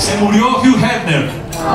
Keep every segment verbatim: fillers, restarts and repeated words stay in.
Se murió Hugh Hefner.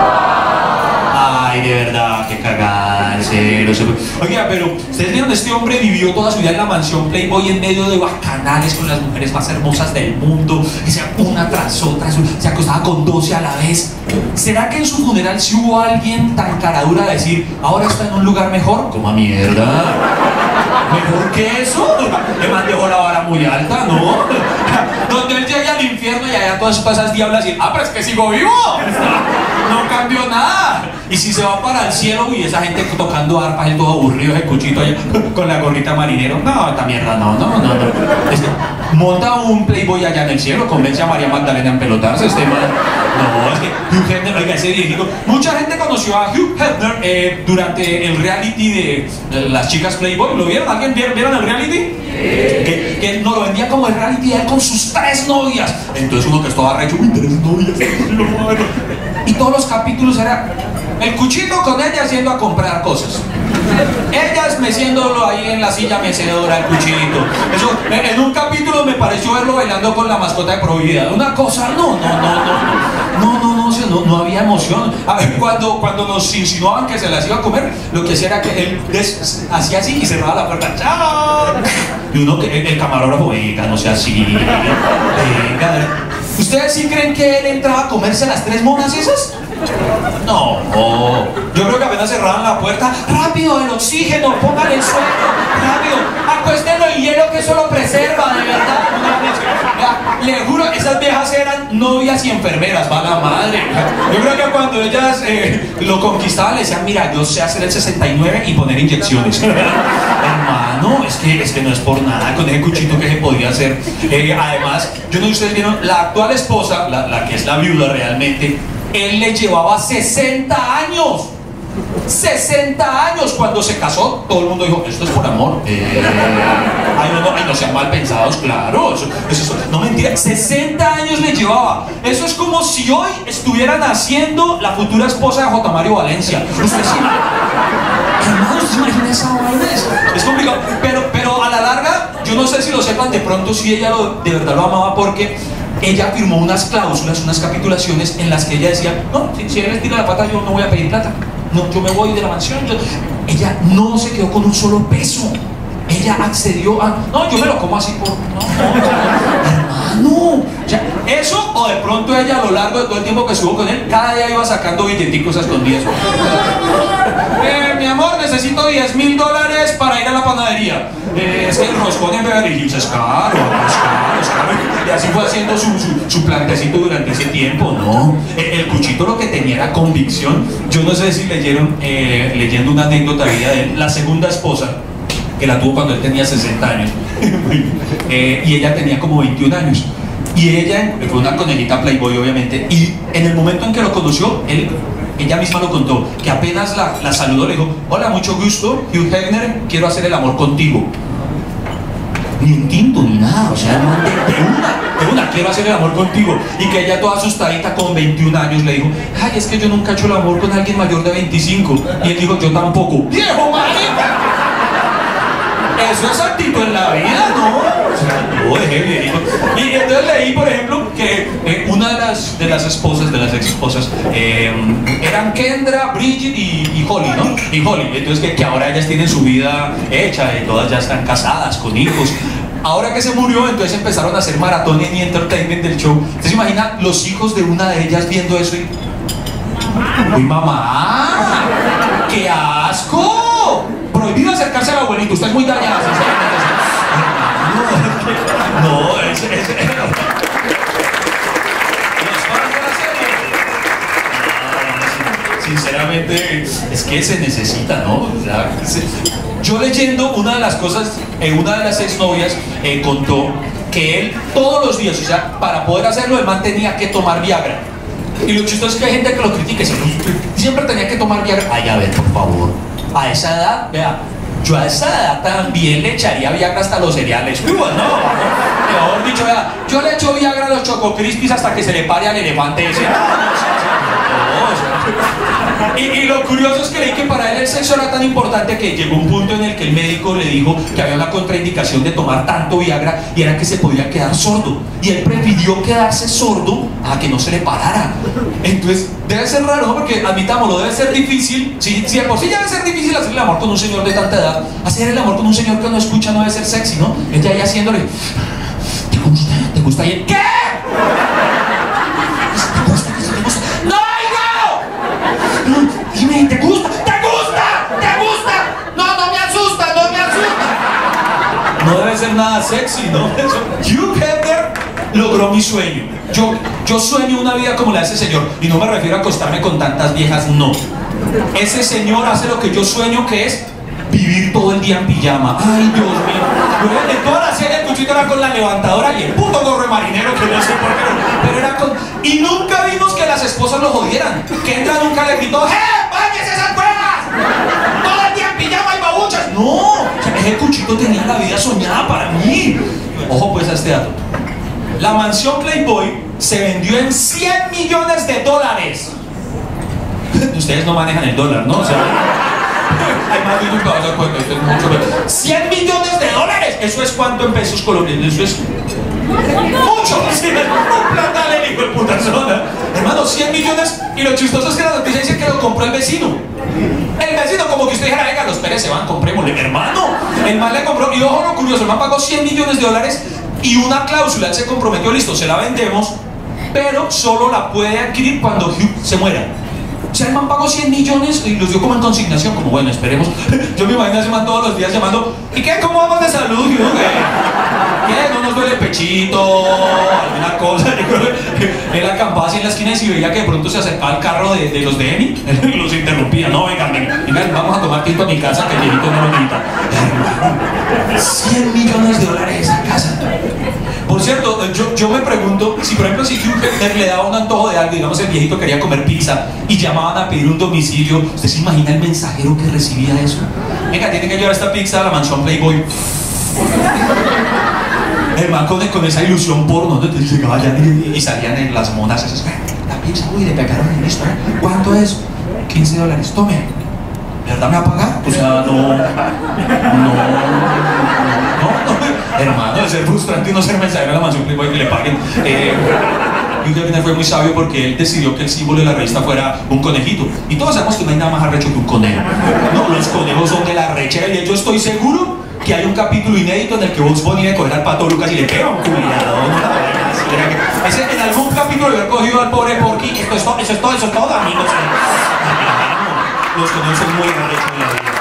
Ay, de verdad, qué cagada, en serio. Oiga, pero ustedes vieron, este hombre vivió toda su vida en la mansión Playboy en medio de bacanales con las mujeres más hermosas del mundo, que sea una tras otra, se acostaba con doce a la vez. ¿Será que en su funeral sí hubo alguien tan caradura de decir, ahora está en un lugar mejor? ¡Coma mierda! ¿Mejor que eso? Le mandó la vara muy alta, ¿no? Donde él llegue al infierno y allá todas esas diablas y, ah, pero es que sigo vivo. No cambió nada. Y si se va para el cielo y esa gente tocando arpas, él todo aburrido, ese cuchito allá con la gorrita marinero. No, esta mierda no, no, no, no. Es que monta un Playboy allá en el cielo, convence a María Magdalena en pelotarse, este man. No, es que Hugh Hefner, oiga, ese viejito. Mucha gente conoció a Hugh Hefner eh, durante el reality de, de las chicas Playboy. ¿Lo vieron? ¿Alguien vieron, vieron el reality? Que, que nos lo vendía como el reality él con sus tres novias. Entonces uno que estaba recho, uy, tres novias. Y todos los capítulos era el cuchito con ella yendo a comprar cosas. Ellas meciéndolo ahí en la silla mecedora, el cuchito. Eso, en un capítulo me pareció verlo bailando con la mascota de Prohibida. Una cosa, no, no, no, no, no, no, no, no, no, no había emoción. A ver, cuando, cuando nos insinuaban que se las iba a comer, lo que hacía era que él des, hacía así y cerraba la puerta. ¡Chao! Y uno, el, el camarógrafo, venga, no sea así. Venga, ¿ustedes sí creen que él entraba a comerse las tres monas esas? No, no. Yo creo que apenas cerraban la puerta. ¡Rápido, el oxígeno! ¡Póngale el suelo! ¡Rápido! ¡Acuéstenlo en hielo que eso lo preserva, de verdad! Le juro, esas viejas eran novias y enfermeras, va la madre. Yo creo que cuando ellas eh, lo conquistaban le decían, mira, yo sé hacer el sesenta y nueve y poner inyecciones. Hermano, es que, es que no es por nada con ese cuchito que se podía hacer. Eh, además, yo no sé si ustedes vieron, la actual esposa, la, la que es la viuda realmente, él le llevaba sesenta años. sesenta años cuando se casó. Todo el mundo dijo, esto es por amor. Eh, ay, no, no, ay, no sean mal pensados, claro. Eso, eso, no mentira, sesenta años le llevaba. Eso es como si hoy estuviera naciendo la futura esposa de J. Mario Valencia. Usted sí. Hermano, ¿usted se imagina esa vaina? Es, es complicado. Pero, pero a la larga, yo no sé si lo sepan, de pronto si ella lo, de verdad lo amaba, porque ella firmó unas cláusulas, unas capitulaciones en las que ella decía, no, si, si él les tira la pata, yo no voy a pedir plata. No, yo me voy de la mansión. Yo... Ella no se quedó con un solo peso. Ella accedió a... No, yo me lo como así por... No, no, no. Hermano. O sea, eso o de pronto ella a lo largo de todo el tiempo que estuvo con él, cada día iba sacando billeticos a escondidas. Eh, mi amor, necesito diez mil dólares para ir a la panadería. Eh, es que el roscón en Beverly Hills es caro, es caro, es caro. Y así fue haciendo su, su, su plantecito durante ese tiempo, ¿no? El, el cuchito lo que tenía era convicción. Yo no sé si leyeron, eh, leyendo una anécdota de vida de él, la segunda esposa, que la tuvo cuando él tenía sesenta años, eh, y ella tenía como veintiún años. Y ella fue una conejita Playboy, obviamente, y en el momento en que lo conoció, él, ella misma lo contó, que apenas la, la saludó, le dijo, hola, mucho gusto, Hugh Hefner, quiero hacer el amor contigo. Ni un tinto, ni nada, o sea, de, de una, de una, quiero hacer el amor contigo. Y que ella toda asustadita con veintiún años le dijo, ay, es que yo nunca he hecho el amor con alguien mayor de veinticinco. Y él dijo, yo tampoco. ¡Viejo marica! Eso es actitud en la vida, ¿no? O sea, no, dejé viejito. Y entonces leí, por ejemplo, que eh, una de las, de las esposas, de las ex esposas, eh, eran Kendra, Bridget y, y Holly, ¿no? Y Holly, entonces que, que ahora ellas tienen su vida hecha y todas ya están casadas, con hijos. Ahora que se murió, entonces empezaron a hacer maratones y entertainment del show. ¿Usted se imagina los hijos de una de ellas viendo eso y... ¡Uy, mamá! ¡Qué asco! Prohibido acercarse al abuelito, usted es muy dañada, sinceramente. No, es... es, es sinceramente, es que se necesita, ¿no? O sea, se, yo leyendo una de las cosas, eh, una de las exnovias eh, contó que él todos los días, o sea, para poder hacerlo, el man tenía que tomar Viagra. Y lo chistoso es que hay gente que lo critique, siempre tenía que tomar Viagra. Ay, a ver, por favor, a esa edad, vea, yo a esa edad también le echaría Viagra hasta los cereales. Uy, bueno, no, mejor dicho, vea, yo le echo Viagra a los Choco Crispies hasta que se le pare al elefante ese. Y, y lo curioso es que leí que para él el sexo era tan importante que llegó un punto en el que el médico le dijo que había una contraindicación de tomar tanto Viagra y era que se podía quedar sordo. Y él prefirió quedarse sordo a que no se le parara. Entonces, debe ser raro, ¿no? Porque admitámoslo, debe ser difícil. Si, si de por sí ya debe ser difícil hacer el amor con un señor de tanta edad, hacer el amor con un señor que no escucha no debe ser sexy, ¿no? Ella ahí haciéndole, ¿te gusta? ¿Te gusta? Y él, ¿qué? ¿Te gusta? ¿Te gusta? ¡No, no! Dime, ¿te gusta? ¿Te gusta? ¿Te gusta? No, no me asusta, no me asusta. No debe ser nada sexy, ¿no? Hugh Hefner logró mi sueño. Yo, yo sueño una vida como la de ese señor. Y no me refiero a acostarme con tantas viejas, no. Ese señor hace lo que yo sueño, que es vivir todo el día en pijama. Ay, Dios mío. En toda la serie el Cuchito era con la levantadora y el puto gorro de marinero, que no sé por qué, pero era con... Y nunca vimos que las esposas lo jodieran. Que entra nunca le gritó, ¡eh, báñese esas cuevas! Todo el día en pijama y babuchas. No, o sea, ese Cuchito tenía la vida soñada para mí. Ojo pues a este dato. La mansión Playboy se vendió en cien millones de dólares. Ustedes no manejan el dólar, ¿no? O sea... Hay más de un caballo de cuenta, esto es mucho. cien millones de dólares. ¿Eso es cuánto en pesos colombianos? Eso es mucho. Sí, un plata le dijo el puta zona. Hermano, cien millones. Y lo chistoso es que la noticia dice que lo compró el vecino. El vecino, como que usted dijera, venga, los Pérez se van, comprémosle. Hermano, el man le compró. Y ojo lo curioso, el man pagó cien millones de dólares y una cláusula. Él se comprometió, listo, se la vendemos, pero solo la puede adquirir cuando Hugh se muera. O sea, el man pagó cien millones y los dio como en consignación, como bueno, esperemos. Yo me imagino a ese man todos los días llamando, ¿y qué? ¿Cómo vamos de salud? ¿Qué? ¿Qué? ¿No nos duele el pechito? ¿Alguna cosa? Él acampaba así en la esquina y si veía que de pronto se acercaba el carro de, de los de Emi, él los interrumpía. No, vengan, vengan, vengan, vamos a tomar tinto a mi casa que el viejito no lo grita. cien millones de dólares esa casa. Por cierto, yo, yo me pregunto si por ejemplo si Hugh Hefner le daba un antojo de algo, digamos el viejito quería comer pizza y llamaban a pedir un domicilio, ¿usted se imagina el mensajero que recibía eso? Venga, tiene que llevar esta pizza a la mansión Playboy. El man con, con esa ilusión porno, ¿no? Entonces llegaba allá y salían en las monas esas, la pizza, uy, le pegaron en esto, ¿eh? ¿Cuánto es? quince dólares, tome. ¿De verdad me va a pagar? O sea, no, no, no, no, hermano, debe ser frustrante no ser mensajero de la mansión Playboy que le paguen. Eh, Hugh Hefner fue muy sabio porque él decidió que el símbolo de la revista fuera un conejito. Y todos sabemos que no hay nada más arrecho que un conejo. No, los conejos son de la rechera y yo estoy seguro que hay un capítulo inédito en el que Bugs Bunny le coge al Pato Lucas y le pega un cuidado. ¿No? Ese, en algún capítulo le haber cogido al pobre Porky. Esto es todo, eso es todo, eso es todo, amigos. Los conejos son muy arrechos en la vida.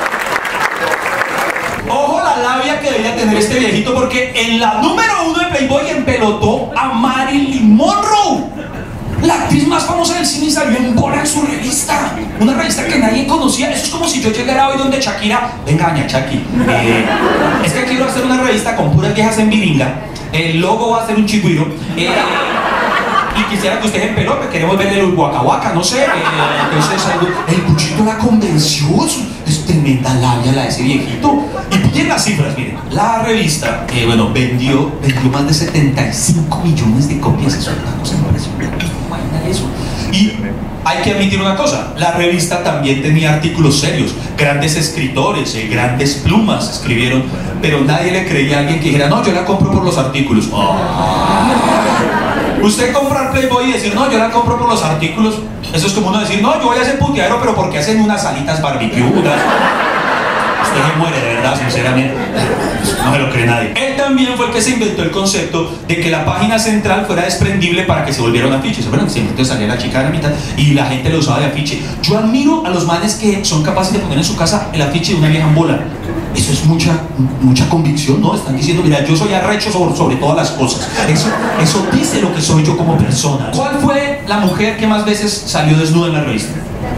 Ojo la labia que debía tener este viejito porque en la número uno de Playboy empelotó a Marilyn Monroe. La actriz más famosa del cine salió en bola en su revista. Una revista que nadie conocía. Eso es como si yo llegara hoy donde Shakira. Venga, doña Shaki. Eh, es que quiero hacer una revista con puras viejas en viringa. El logo va a ser un chigüiro. Eh, y quisiera que usted empeló, que queremos verle el guacahuaca, no sé. Eh, entonces el Cuchito la convenció. Es tremenda labia la de ese viejito. Y miren las cifras, miren. La revista, eh, bueno, vendió, vendió más de setenta y cinco millones de copias. Eso es una cosa impresionante. Imagina eso. Y hay que admitir una cosa, la revista también tenía artículos serios, grandes escritores, eh, grandes plumas escribieron, pero nadie le creía a alguien que dijera, no, yo la compro por los artículos. Oh. Usted comprar Playboy y decir, no, yo la compro por los artículos, eso es como uno decir, no, yo voy a hacer puteadero, pero porque hacen unas salitas barbecue. Usted se muere, de verdad, sinceramente. No me lo cree nadie. Él también fue el que se inventó el concepto de que la página central fuera desprendible para que se volviera un afiche. Bueno, que siempre salía la chica de la mitad y la gente lo usaba de afiche. Yo admiro a los manes que son capaces de poner en su casa el afiche de una vieja en bola. Eso es mucha, mucha convicción, ¿no? Están diciendo, mira, yo soy arrecho sobre, sobre todas las cosas. Eso, eso dice lo que soy yo como persona. ¿Cuál fue la mujer que más veces salió desnuda en la revista?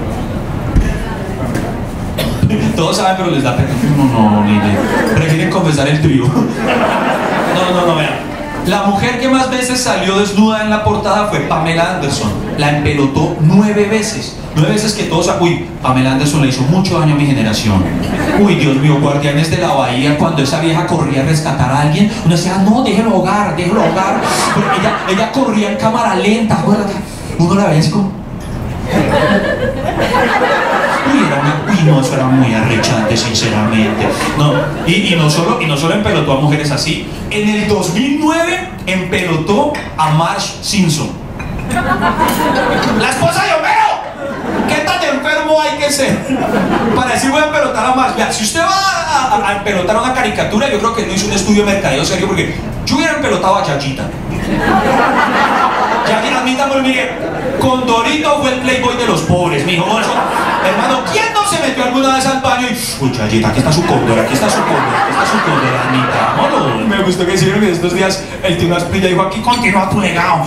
Todos saben, pero les da pena. No, no, ni de... Prefieren confesar el trío. No, no, no, vean. La mujer que más veces salió desnuda en la portada fue Pamela Anderson. La empelotó nueve veces. Nueve veces que todos... Uy, Pamela Anderson le hizo mucho daño a mi generación. Uy, Dios mío, Guardianes de la Bahía, cuando esa vieja corría a rescatar a alguien, uno decía, no, déjelo ahogar, déjelo ahogar. Pero ella, ella corría en cámara lenta, acuérdate. Uno la veía así como... Uy, era una, uy, no, eso era muy arrechante, sinceramente. No, y, y, no solo, y no solo empelotó a mujeres así, en el dos mil nueve empelotó a Marge Simpson. ¡La esposa de Homero! ¿Qué tan enfermo hay que ser para decir voy a empelotar a Marge? Vea, si usted va a, a, a empelotar una caricatura, yo creo que no hizo un estudio de mercadeo serio, porque yo hubiera empelotado a Yayita. Yayita, admítamelo, mire, Condorito fue el playboy de los pobres, mijo. Hermano, ¿quién no se metió alguna vez al baño y... Uy, Yayita, aquí está su cóndor, aquí está su cóndor, aquí está su cóndor, admitámoslo. Me gustó que hicieron que estos días el tío Asprilla dijo, aquí continúa tu legado.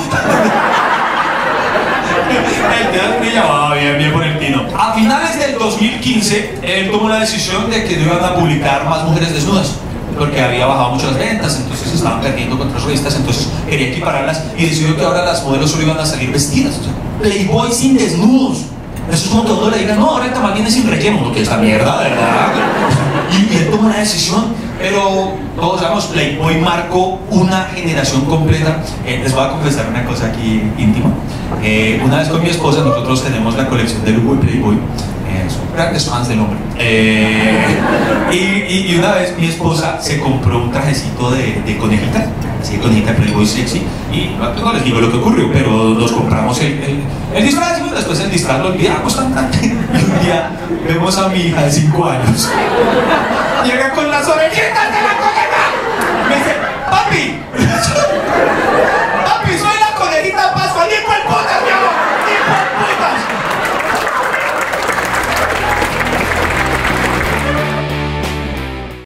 El tío Asprilla va bien, bien por el tino. A finales del dos mil quince, él tomó la decisión de que no iban a publicar más mujeres desnudas, porque había bajado mucho las ventas, entonces estaban perdiendo contra las revistas, entonces quería equipararlas y decidió que ahora las modelos solo iban a salir vestidas. O sea, Playboy sin desnudos. Eso es como que uno le diga, no, ahorita más bien es sin relleno, que es la mierda, ¿verdad? Y, y él tomó una decisión, pero todos sabemos, Playboy marcó una generación completa. Eh, les voy a confesar una cosa aquí íntima. Eh, una vez con mi esposa, nosotros tenemos la colección de lujo de Playboy. Eh, son grandes fans del hombre. Eh, y, y, y una vez mi esposa se compró un trajecito de, de conejita, así de conejita de Playboy sexy, y no, no les digo lo que ocurrió, pero nos compramos el, el, el disfraz y después el disfraz lo olvidamos cantante. Y un día vemos a mi hija de cinco años, llega con las orejitas de